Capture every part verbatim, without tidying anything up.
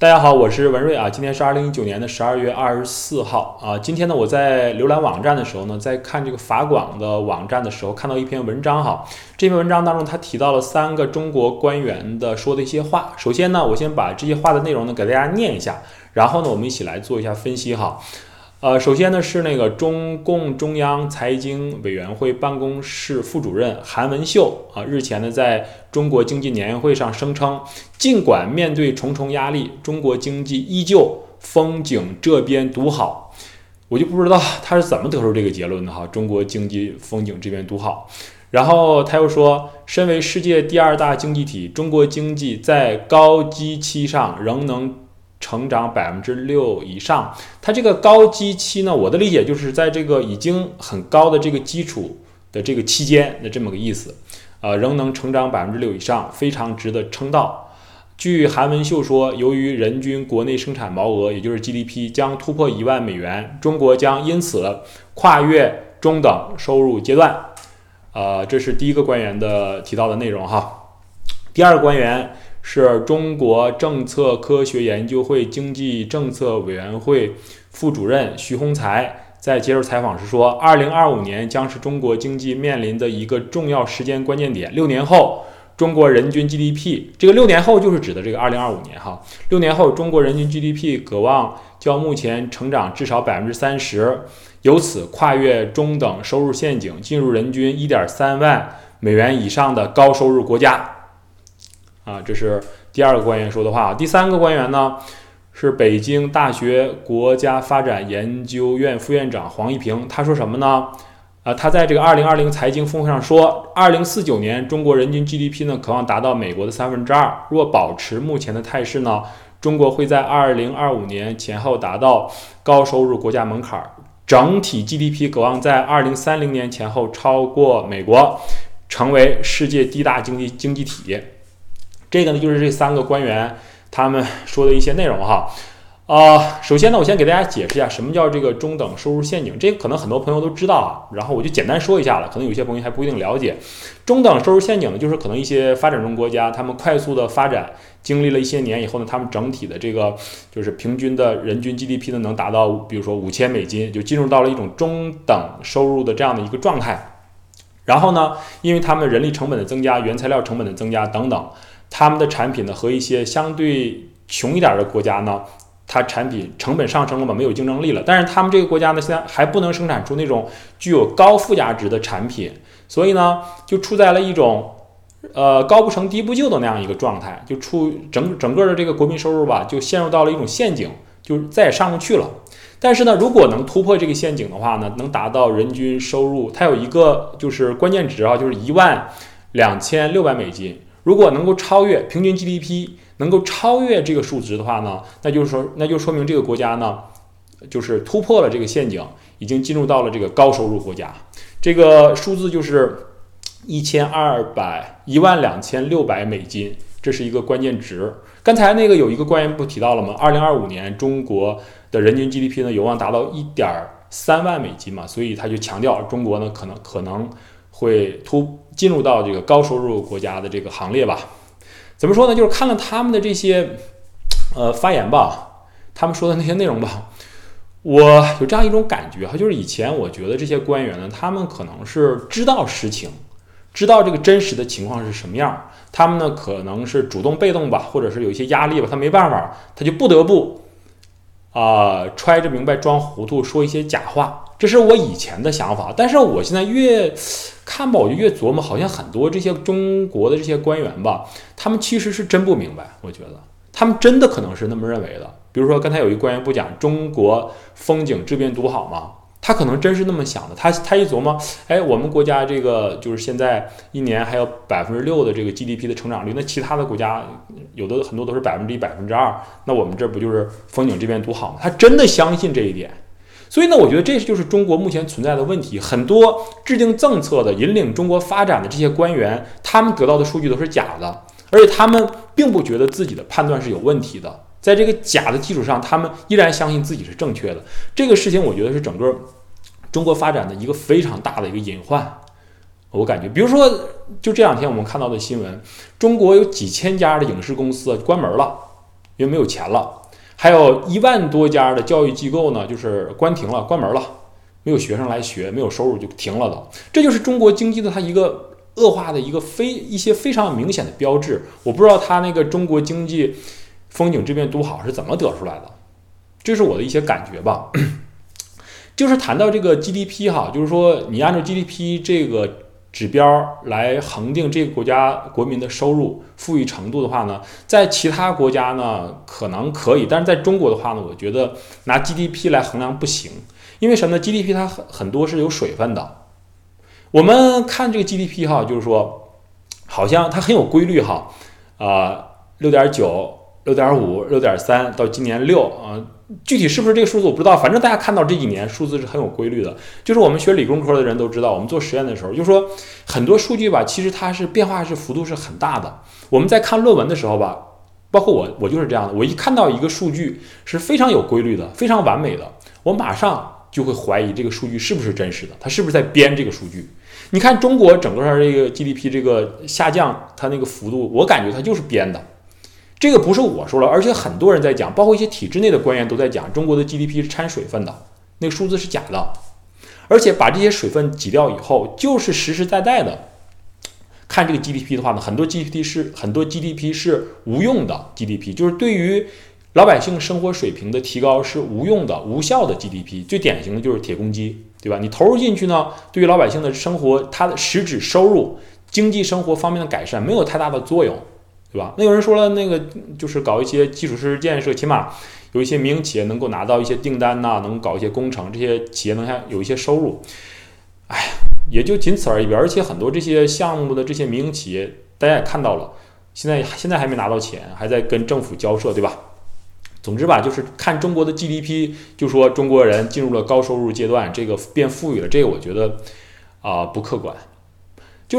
大家好，我是文瑞啊。今天是二零一九年的十二月二十四号啊。今天呢，我在浏览网站的时候呢，在看这个法广的网站的时候，看到一篇文章哈。这篇文章当中，他提到了三个中国官员的说的一些话。首先呢，我先把这些话的内容呢给大家念一下，然后呢，我们一起来做一下分析哈。呃，首先呢是那个中共中央财经委员会办公室副主任韩文秀啊，日前呢在中国经济年会会上声称，尽管面对重重压力，中国经济依旧风景这边独好。我就不知道他是怎么得出这个结论的哈，中国经济风景这边独好。然后他又说，身为世界第二大经济体，中国经济在高基期上仍能成长百分之六以上。它这个高基期呢，我的理解就是在这个已经很高的这个基础的这个期间的这么个意思，呃，仍能成长百分之六以上，非常值得称道。据韩文秀说，由于人均国内生产毛额，也就是 G D P 将突破一万美元，中国将因此跨越中等收入阶段。呃，这是第一个官员的提到的内容哈。第二个官员是中国政策科学研究会经济政策委员会副主任徐宏才，在接受采访时说，二零二五年将是中国经济面临的一个重要时间关键点。六年后，中国人均 G D P， 这个六年后就是指的这个二零二五年哈。六年后，中国人均 G D P 可望较目前成长至少百分之三十，由此跨越中等收入陷阱，进入人均一点三万美元以上的高收入国家。啊，这是第二个官员说的话。第三个官员呢，是北京大学国家发展研究院副院长黄一平。他说什么呢？啊，他在这个二零二零财经峰会上说，二零四九年中国人均 G D P 呢，渴望达到美国的三分之二。若保持目前的态势呢，中国会在二零二五年前后达到高收入国家门槛，整体 G D P 渴望在二零三零年前后超过美国，成为世界第一大经济经济体。这个呢，就是这三个官员他们说的一些内容哈。呃，首先呢，我先给大家解释一下什么叫这个中等收入陷阱。这个可能很多朋友都知道啊，然后我就简单说一下了，可能有些朋友还不一定了解。中等收入陷阱呢，就是可能一些发展中国家，他们快速的发展，经历了一些年以后呢，他们整体的这个就是平均的人均 G D P 呢，能达到比如说五千美金，就进入到了一种中等收入的这样的一个状态。然后呢，因为他们人力成本的增加、原材料成本的增加等等，他们的产品呢和一些相对穷一点的国家呢，它产品成本上升了嘛，没有竞争力了。但是他们这个国家呢，现在还不能生产出那种具有高附加值的产品，所以呢，就处在了一种呃高不成低不就的那样一个状态，就处整整个的这个国民收入吧，就陷入到了一种陷阱，就再也上不去了。但是呢，如果能突破这个陷阱的话呢，能达到人均收入，它有一个就是关键值啊，就是一万两千六百美金。如果能够超越平均 G D P， 能够超越这个数值的话呢，那就是说，那就说明这个国家呢，就是突破了这个陷阱，已经进入到了这个高收入国家。这个数字就是一千二百一万两千六百美金，这是一个关键值。刚才那个有一个官员不提到了吗？二零二五年中国的人均 G D P 呢，有望达到一点三万美金嘛，所以他就强调中国呢，可能可能会突进入到这个高收入国家的这个行列吧。怎么说呢？就是看了他们的这些呃发言吧，他们说的那些内容吧，我有这样一种感觉哈，就是以前我觉得这些官员呢，他们可能是知道实情，知道这个真实的情况是什么样，他们呢可能是主动被动吧，或者是有一些压力吧，他没办法，他就不得不啊、呃、揣着明白装糊涂，说一些假话。这是我以前的想法，但是我现在越看吧，我就越琢磨，好像很多这些中国的这些官员吧，他们其实是真不明白，我觉得他们真的可能是那么认为的。比如说刚才有一官员不讲中国风景这边独好吗？他可能真是那么想的。他他一琢磨，哎，我们国家这个就是现在一年还有百分之六的这个 G D P 的成长率，那其他的国家有的很多都是百分之一、百分之二，那我们这不就是风景这边独好吗？他真的相信这一点。所以呢，我觉得这就是中国目前存在的问题。很多制定政策的、引领中国发展的这些官员，他们得到的数据都是假的，而且他们并不觉得自己的判断是有问题的。在这个假的基础上，他们依然相信自己是正确的。这个事情，我觉得是整个中国发展的一个非常大的一个隐患。我感觉，比如说，就这两天我们看到的新闻，中国有几千家的影视公司关门了。 因为没有钱了。还有一万多家的教育机构呢，就是关停了、关门了，没有学生来学，没有收入就停了的。这就是中国经济的它一个恶化的一个非一些非常明显的标志。我不知道它那个中国经济风景这边多好是怎么得出来的，这是我的一些感觉吧。就是谈到这个 G D P 哈，就是说你按照 G D P 这个指标来恒定这个国家国民的收入富裕程度的话呢，在其他国家呢可能可以，但是在中国的话呢，我觉得拿 G D P 来衡量不行，因为什么呢 ？G D P 它很很多是有水分的。我们看这个 G D P 哈，就是说好像它很有规律哈，啊六点九、六点五、六点三到今年六啊。具体是不是这个数字我不知道，反正大家看到这几年数字是很有规律的。就是我们学理工科的人都知道，我们做实验的时候，就是说很多数据吧，其实它是变化是幅度是很大的。我们在看论文的时候吧，包括我，我就是这样的。我一看到一个数据是非常有规律的、非常完美的，我马上就会怀疑这个数据是不是真实的，它是不是在编这个数据。你看中国整个这个 G D P 这个下降，它那个幅度，我感觉它就是编的。这个不是我说了，而且很多人在讲，包括一些体制内的官员都在讲，中国的 G D P 是掺水分的，那个数字是假的，而且把这些水分挤掉以后，就是实实在在的看这个 G D P 的话呢，很多 G D P 是很多 G D P 是无用的 G D P， 就是对于老百姓生活水平的提高是无用的、无效的 G D P。最典型的就是铁公鸡，对吧？你投入进去呢，对于老百姓的生活，它的实质收入、经济生活方面的改善没有太大的作用。对吧？那有人说了，那个就是搞一些基础设施建设，起码有一些民营企业能够拿到一些订单呐、啊，能搞一些工程，这些企业能有一些收入。哎，也就仅此而已。而且很多这些项目的这些民营企业，大家也看到了，现在现在还没拿到钱，还在跟政府交涉，对吧？总之吧，就是看中国的 G D P， 就说中国人进入了高收入阶段，这个变富裕了，这个我觉得啊、呃、不客观，就是。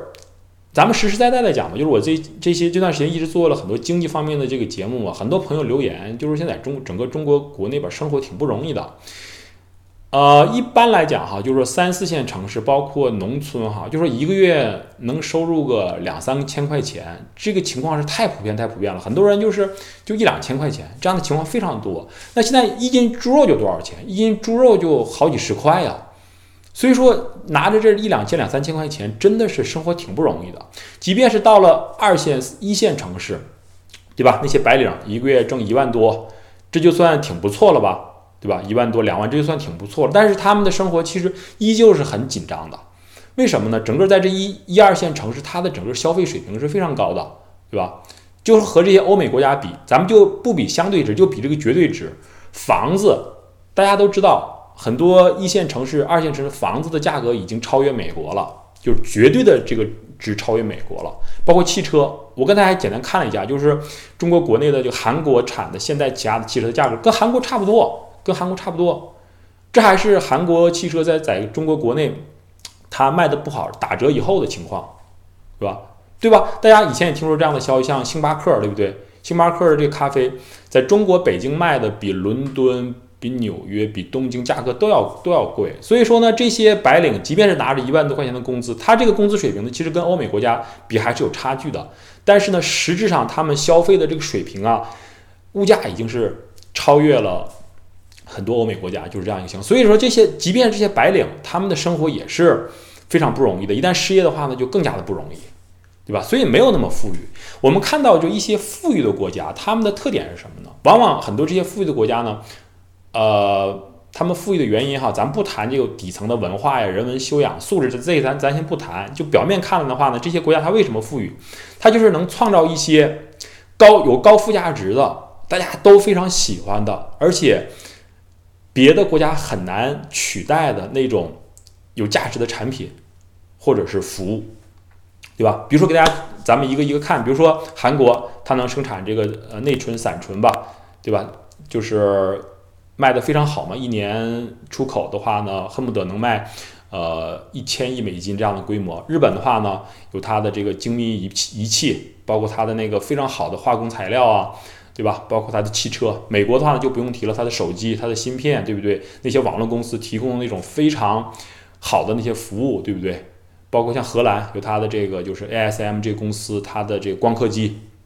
咱们实实在在的讲吧，就是我这这些这段时间一直做了很多经济方面的这个节目嘛，很多朋友留言就是现在中整个中国国内边生活挺不容易的。呃，一般来讲哈，就是说三四线城市，包括农村哈，就是说一个月能收入个两三千块钱，这个情况是太普遍太普遍了。很多人就是就一两千块钱，这样的情况非常多。那现在一斤猪肉就多少钱？一斤猪肉就好几十块呀。所以说，拿着这一两千、两三千块钱，真的是生活挺不容易的。即便是到了二线、一线城市，对吧？那些白领一个月挣一万多，这就算挺不错了吧，对吧？一万多、两万，这就算挺不错了。但是他们的生活其实依旧是很紧张的。为什么呢？整个在这一一二线城市，它的整个消费水平是非常高的，对吧？就是和这些欧美国家比，咱们就不比相对值，就比这个绝对值。房子，大家都知道。很多一线城市、二线城市房子的价格已经超越美国了，就是绝对的这个值超越美国了。包括汽车，我刚才还简单看了一下，就是中国国内的这个韩国产的现代起亚的汽车的价格跟韩国差不多，跟韩国差不多。这还是韩国汽车在在中国国内它卖的不好，打折以后的情况，对吧？对吧？大家以前也听说这样的消息，像星巴克，对不对？星巴克的这个咖啡在中国北京卖的比伦敦。比纽约、比东京价格都要都要贵，所以说呢，这些白领即便是拿着一万多块钱的工资，他这个工资水平呢，其实跟欧美国家比还是有差距的。但是呢，实质上他们消费的这个水平啊，物价已经是超越了很多欧美国家，就是这样一个情况。所以说，这些即便这些白领，他们的生活也是非常不容易的。一旦失业的话呢，就更加的不容易，对吧？所以没有那么富裕。我们看到就一些富裕的国家，他们的特点是什么呢？往往很多这些富裕的国家呢。呃，他们富裕的原因哈，咱不谈这个底层的文化呀、人文修养、素质，这这咱咱先不谈。就表面看了的话呢，这些国家它为什么富裕？它就是能创造一些高有高附加值的，大家都非常喜欢的，而且别的国家很难取代的那种有价值的产品或者是服务，对吧？比如说给大家咱们一个一个看，比如说韩国，它能生产这个呃内醇、散醇吧，对吧？就是卖的非常好嘛，一年出口的话呢，恨不得能卖，呃一千亿美金这样的规模。日本的话呢，有它的这个精密仪器仪器，包括它的那个非常好的化工材料啊，对吧？包括它的汽车。美国的话呢就不用提了，它的手机、它的芯片，对不对？那些网络公司提供那种非常好的那些服务，对不对？包括像荷兰有它的这个就是 A S M 这个公司，它的这个光刻机。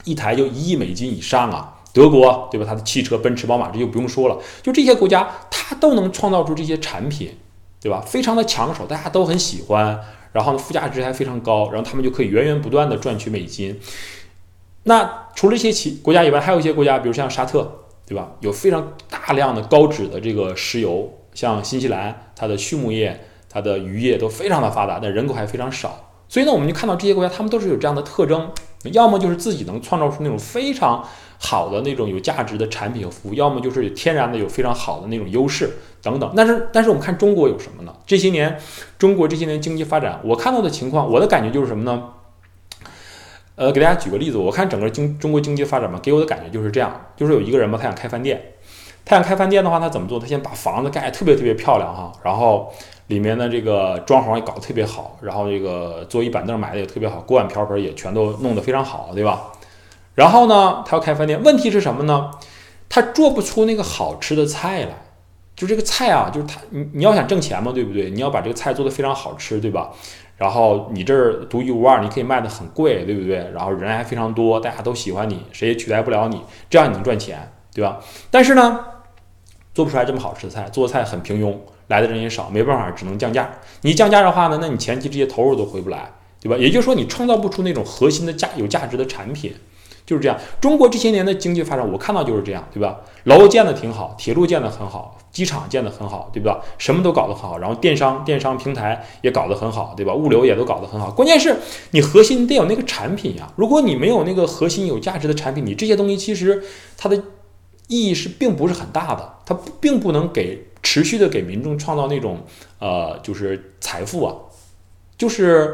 一台就一亿美金以上啊。德国对吧？它的汽车，奔驰、宝马这就不用说了，就这些国家，它都能创造出这些产品，对吧？非常的抢手，大家都很喜欢，然后呢，附加值还非常高，然后他们就可以源源不断的赚取美金。那除了这些其国家以外，还有一些国家，比如像沙特，对吧？有非常大量的高脂的这个石油，像新西兰，它的畜牧业、它的渔业都非常的发达，但人口还非常少。所以呢，我们就看到这些国家，他们都是有这样的特征，要么就是自己能创造出那种非常好的那种有价值的产品和服务，要么就是天然的有非常好的那种优势等等。但是，但是我们看中国有什么呢？这些年，中国这些年经济发展，我看到的情况，我的感觉就是什么呢？呃，给大家举个例子，我看整个经中国经济发展嘛，给我的感觉就是这样，就是有一个人嘛，他想开饭店，他想开饭店的话，他怎么做？他先把房子盖得特别特别漂亮哈，然后里面的这个装潢也搞得特别好，然后这个桌椅板凳买的也特别好，锅碗瓢盆也全都弄得非常好，对吧？然后呢，他要开饭店，问题是什么呢？他做不出那个好吃的菜来，就这个菜啊，就是他你你要想挣钱嘛，对不对？你要把这个菜做得非常好吃，对吧？然后你这儿独一无二，你可以卖得很贵，对不对？然后人还非常多，大家都喜欢你，谁也取代不了你，这样你能赚钱，对吧？但是呢，做不出来这么好吃的菜，做的菜很平庸，来的人也少，没办法，只能降价。你降价的话呢，那你前期这些投入都回不来，对吧？也就是说，你创造不出那种核心的价有价值的产品。就是这样，中国这些年的经济发展，我看到就是这样，对吧？楼建的挺好，铁路建的很好，机场建的很好，对吧？什么都搞得很好，然后电商电商平台也搞得很好，对吧？物流也都搞得很好。关键是你核心得有那个产品呀，如果你没有那个核心有价值的产品，你这些东西其实它的意义是并不是很大的，它并不能给持续的给民众创造那种呃就是财富啊，就是。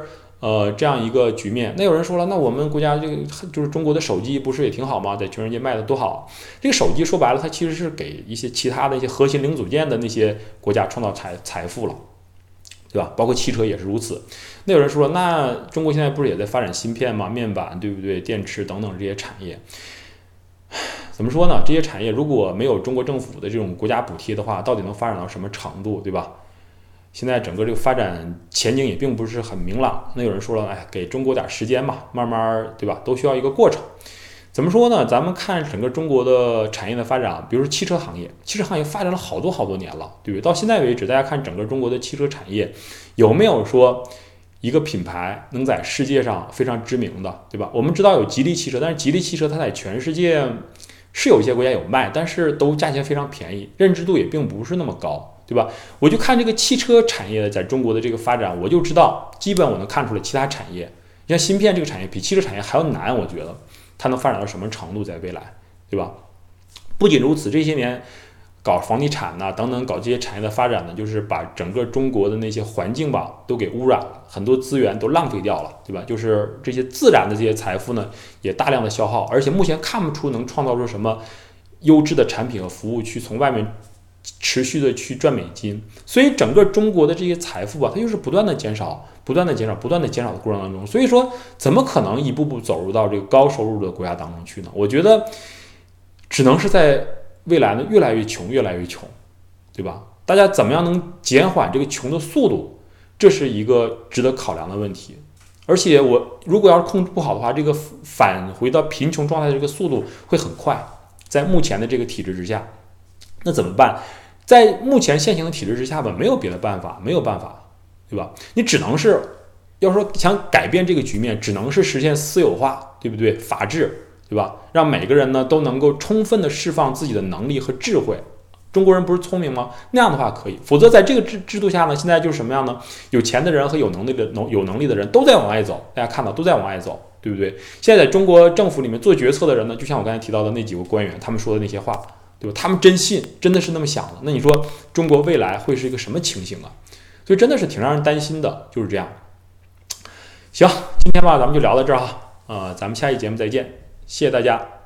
呃，这样一个局面，那有人说了，那我们国家这个就是中国的手机不是也挺好吗？在全世界卖的多好。这个手机说白了，它其实是给一些其他的一些核心零组件的那些国家创造财财富了，对吧？包括汽车也是如此。那有人说了，那中国现在不是也在发展芯片吗？面板，对不对？电池等等这些产业，怎么说呢？这些产业如果没有中国政府的这种国家补贴的话，到底能发展到什么程度，对吧？现在整个这个发展前景也并不是很明朗。那有人说了，哎，给中国点时间嘛，慢慢，对吧？都需要一个过程。怎么说呢？咱们看整个中国的产业的发展，比如说汽车行业，汽车行业发展了好多好多年了，对不对？到现在为止，大家看整个中国的汽车产业，有没有说一个品牌能在世界上非常知名的，对吧？我们知道有吉利汽车，但是吉利汽车它在全世界是有一些国家有卖，但是都价钱非常便宜，认知度也并不是那么高。对吧？我就看这个汽车产业在中国的这个发展，我就知道，基本我能看出来其他产业，像芯片这个产业比汽车产业还要难，我觉得它能发展到什么程度在未来，对吧？不仅如此，这些年搞房地产呐、啊、等等，搞这些产业的发展呢，就是把整个中国的那些环境吧都给污染了，很多资源都浪费掉了，对吧？就是这些自然的这些财富呢，也大量的消耗，而且目前看不出能创造出什么优质的产品和服务去从外面持续的去赚美金，所以整个中国的这些财富吧，它就是不断的减少，不断的减少，不断的减少的过程当中，所以说怎么可能一步步走入到这个高收入的国家当中去呢？我觉得只能是在未来呢越来越穷，越来越穷，对吧？大家怎么样能减缓这个穷的速度，这是一个值得考量的问题。而且我如果要是控制不好的话，这个返回到贫穷状态的这个速度会很快，在目前的这个体制之下。那怎么办？在目前现行的体制之下吧，没有别的办法，没有办法，对吧？你只能是，要说想改变这个局面，只能是实现私有化，对不对？法治，对吧？让每个人呢都能够充分的释放自己的能力和智慧。中国人不是聪明吗？那样的话可以，否则在这个制制度下呢，现在就是什么样呢？有钱的人和有能力的能有能力的人都在往外走，大家看到都在往外走，对不对？现在在中国政府里面做决策的人呢，就像我刚才提到的那几个官员，他们说的那些话。对吧？他们真信，真的是那么想的。那你说中国未来会是一个什么情形啊？所以真的是挺让人担心的，就是这样。行，今天吧，咱们就聊到这儿哈，呃，咱们下期节目再见，谢谢大家。